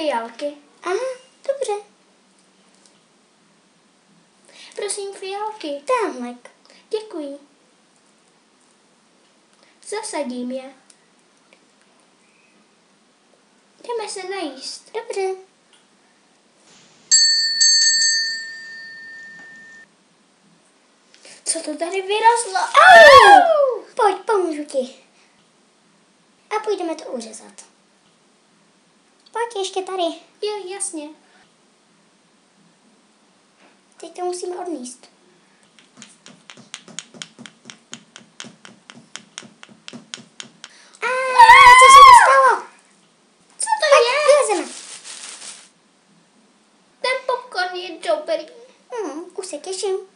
fialky. Aha, dobře. Prosím, fialky. Tamhle. Děkuji. Zasadím je. Jdeme se najíst. Dobře. Co to tady vyrostlo? Pojď, pomůžu ti. A půjdeme to uřezat. Pojď ještě tady. Jo, jasně. Teď to musíme odníst. Co se to stalo? Co to je? Vylezeme. Ten popcorn je dobrý. Už se těším.